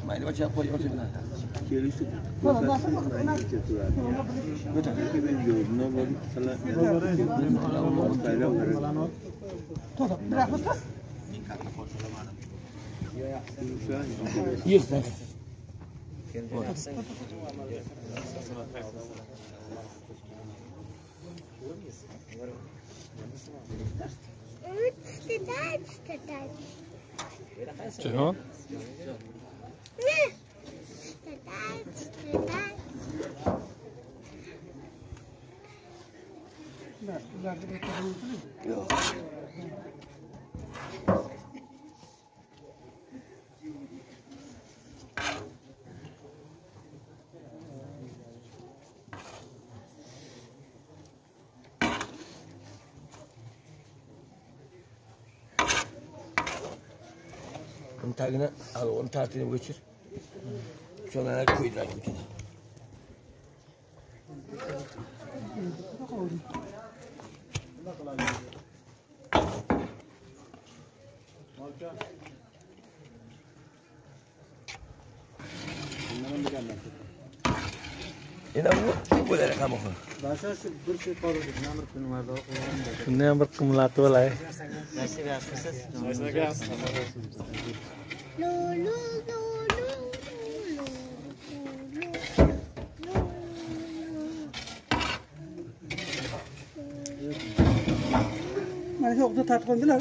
ما اللي بچه کوی وقتی نه کلیسو چه انت هنا هذا انت هاتين وجهك شلون انا كويس رايك كذا هنا ولا رقم اخر باشا برشي قالوا نعمر كنا مرة كنا بركم لا تولا ما هي وقت تاتقون دلها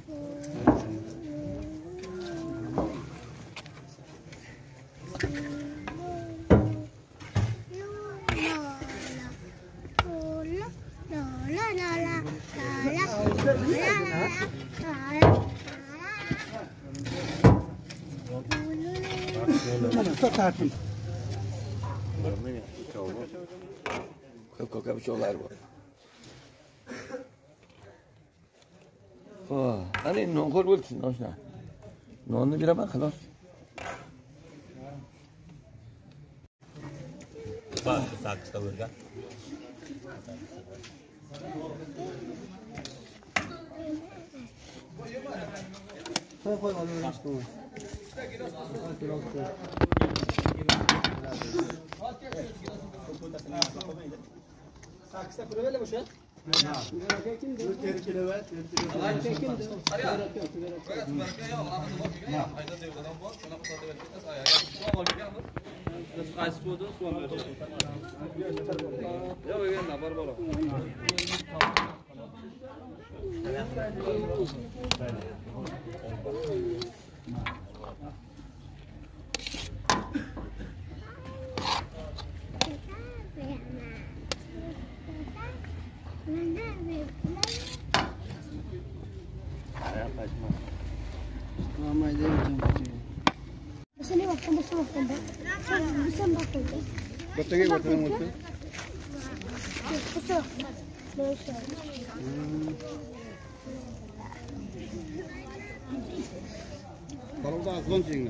كم شغل أنا نقول قلت نوشنا نون بيرا خلاص بس ساعة تستوي بس أنا وقت بس بتجي وقتها مولتي خلاص أصلاً جينا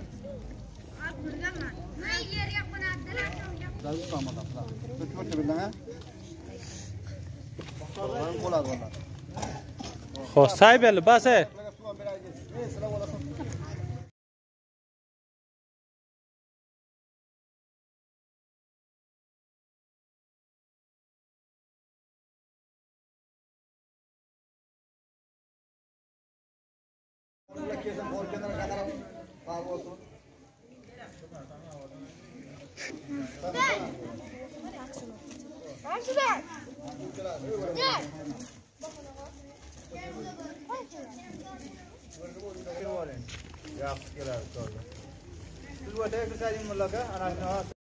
خو صاحب الباسه دلوقتي كسائي ملاقة أنا